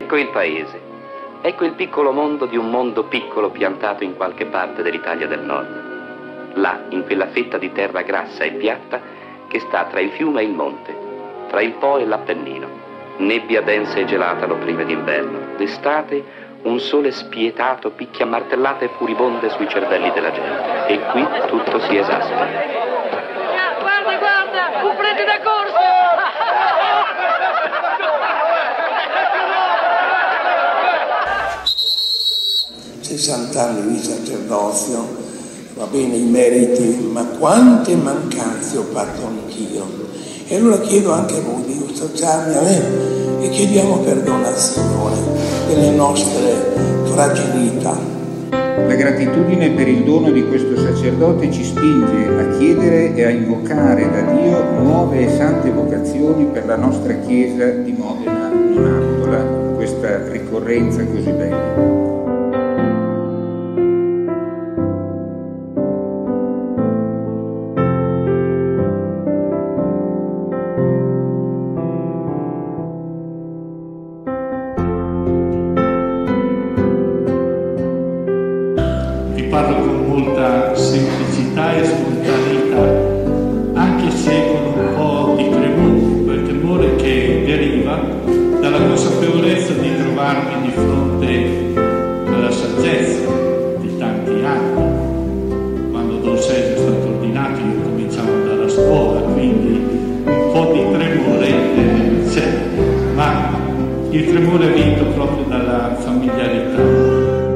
Ecco il paese, ecco il piccolo mondo di un mondo piccolo piantato in qualche parte dell'Italia del Nord. Là, in quella fetta di terra grassa e piatta che sta tra il fiume e il monte, tra il Po e l'Appennino. Nebbia densa e gelata l'opprime d'inverno. D'estate un sole spietato picchia martellate furibonde sui cervelli della gente. E qui tutto si esaspera. Guarda, guarda, un prete da corsa! 60 anni di sacerdozio, va bene i meriti, ma quante mancanze ho fatto anch'io. E allora chiedo anche a voi di associarmi a me e chiediamo perdono al Signore delle nostre fragilità. La gratitudine per il dono di questo sacerdote ci spinge a chiedere e a invocare da Dio nuove e sante vocazioni per la nostra Chiesa di Modena Nonantola, in questa ricorrenza così bella. Parlo con molta semplicità e spontaneità, anche se con un po' di tremore, quel temore che deriva dalla consapevolezza di trovarmi di fronte alla saggezza di tanti anni. Quando Don Sergio è stato ordinato io cominciavo ad andare a scuola, quindi un po' di tremore c'è, ma il tremore è vinto proprio dalla familiarità.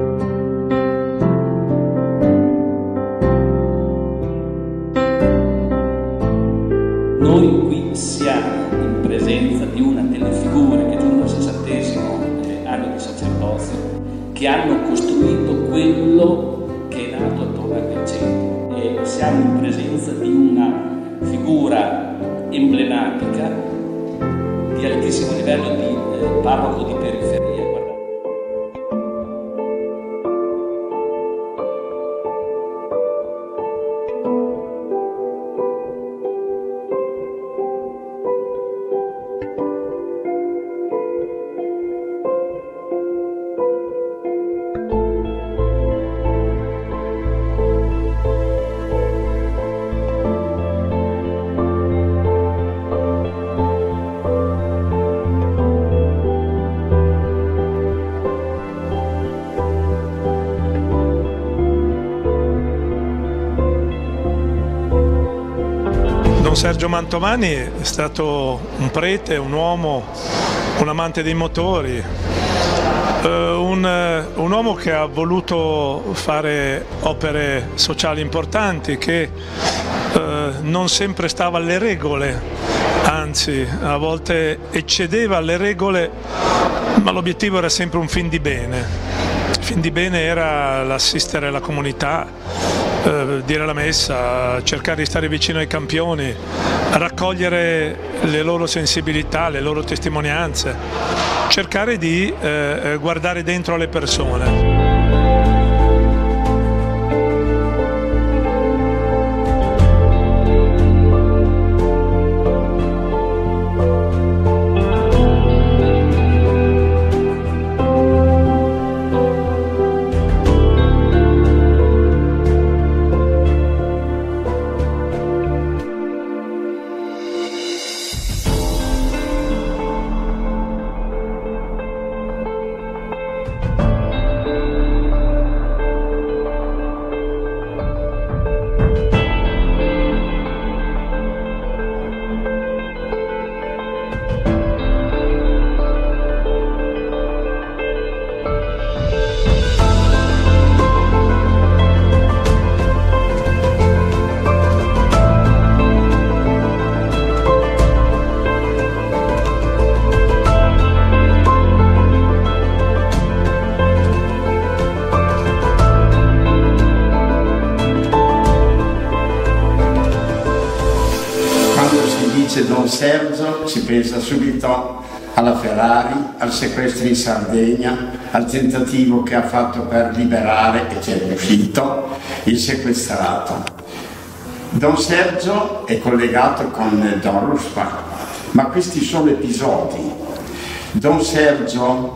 Noi qui siamo in presenza di una delle figure che giungono al 60° anno di sacerdozio, che hanno costruito quello che è nato attorno al Quattrocento, e siamo in presenza di una figura emblematica di altissimo livello di parroco di periferia. Don Sergio Mantovani è stato un prete, un uomo, un amante dei motori, un uomo che ha voluto fare opere sociali importanti, che non sempre stava alle regole, anzi a volte eccedeva le regole, ma l'obiettivo era sempre un fin di bene. Il fin di bene era l'assistere la comunità, dire la messa, cercare di stare vicino ai campioni, raccogliere le loro sensibilità, le loro testimonianze, cercare di guardare dentro alle persone. Don Sergio si pensa subito alla Ferrari, al sequestro in Sardegna, al tentativo che ha fatto per liberare, e ci è riuscito, il sequestrato. Don Sergio è collegato con Don Ruspa, ma questi sono episodi. Don Sergio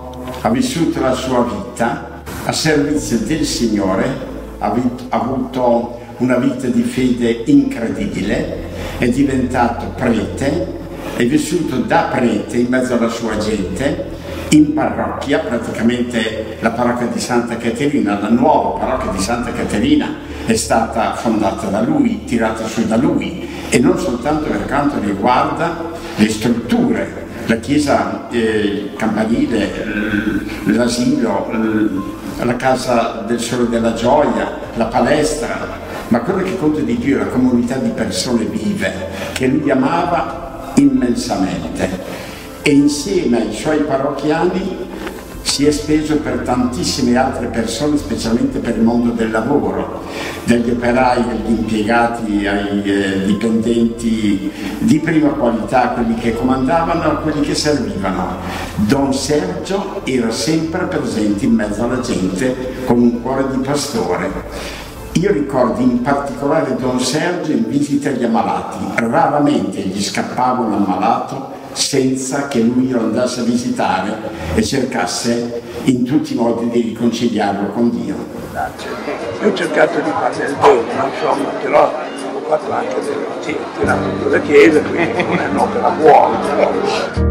ha vissuto la sua vita a servizio del Signore, ha avuto una vita di fede incredibile, è diventato prete, è vissuto da prete in mezzo alla sua gente, in parrocchia, praticamente la parrocchia di Santa Caterina, la nuova parrocchia di Santa Caterina è stata fondata da lui, tirata su da lui, e non soltanto per quanto riguarda le strutture, la chiesa campanile, l'asilo, la casa del Sole della Gioia, la palestra, ma quello che conta di più è la comunità di persone vive che lui amava immensamente, e insieme ai suoi parrocchiani si è speso per tantissime altre persone, specialmente per il mondo del lavoro, dagli operai, agli impiegati, ai dipendenti di prima qualità, quelli che comandavano a quelli che servivano. Don Sergio era sempre presente in mezzo alla gente con un cuore di pastore. Io ricordo in particolare Don Sergio in visita agli ammalati, raramente gli scappava un ammalato senza che lui lo andasse a visitare e cercasse in tutti i modi di riconciliarlo con Dio. Io ho cercato di fare del bene, insomma, però ho fatto anche tirato sulla chiesa, quindi non è un'opera buona. Però.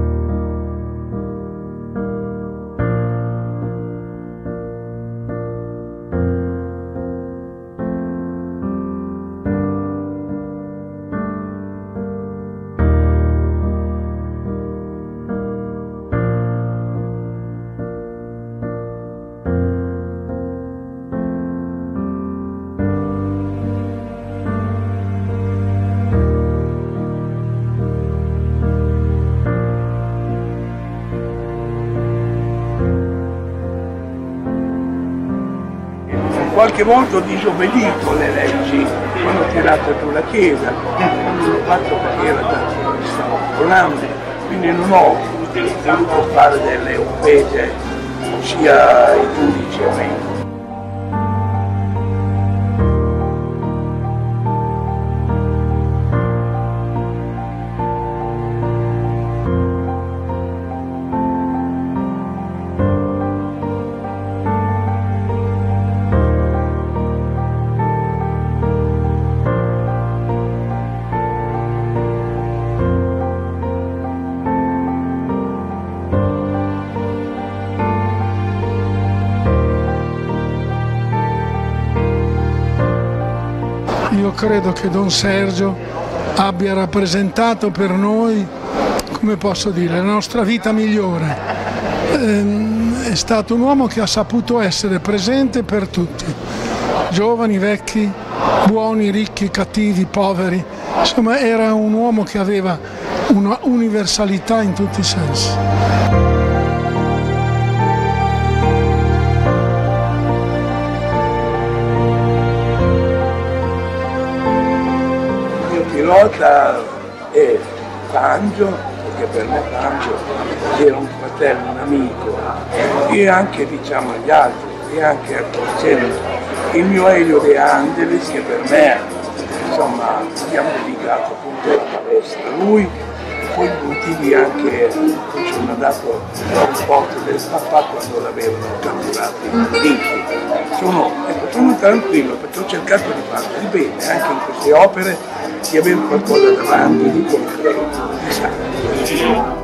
Qualche volta ho disobbedito le leggi quando ho tirato giù la chiesa, non l'ho fatto perché era tanto che stavo volando, quindi non ho voluto fare delle offese sia ai giudici a me. Io credo che Don Sergio abbia rappresentato per noi, come posso dire, la nostra vita migliore. È stato un uomo che ha saputo essere presente per tutti, giovani, vecchi, buoni, ricchi, cattivi, poveri. Insomma, era un uomo che aveva una universalità in tutti i sensi. Pilota e Fangio, perché per me Fangio era un fratello, un amico, e anche diciamo gli altri, e anche il mio Elio De Angelis, che per me insomma abbiamo dedicato appunto alla palestra a lui, e poi i motivi anche ci hanno dato un po' del papà quando l'avevano catturato i politici. Sono tranquillo perché ho cercato di fare il bene anche in queste opere, di avere qualcosa davanti di concreto, di santo.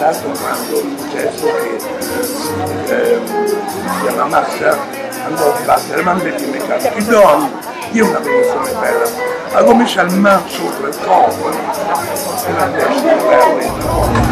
pensato quando è successo che la massa andò a battere, ma invece mi caso, ti do io una benedizione bella, ha cominciato il mano sopra il corpo, e la destra bella.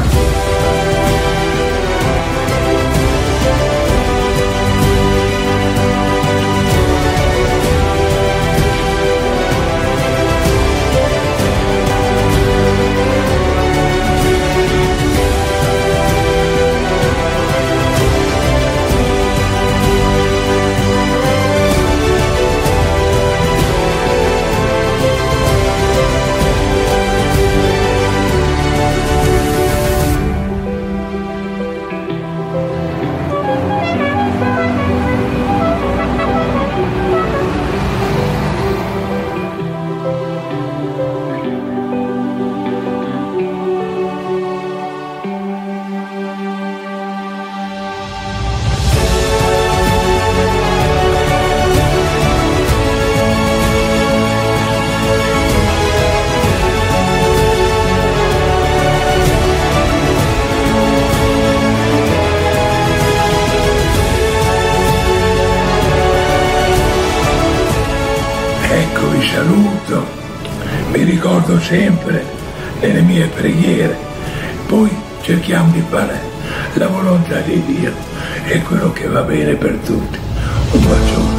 Saluto, mi ricordo sempre nelle mie preghiere, poi cerchiamo di fare la volontà di Dio e quello che va bene per tutti. Un bacione.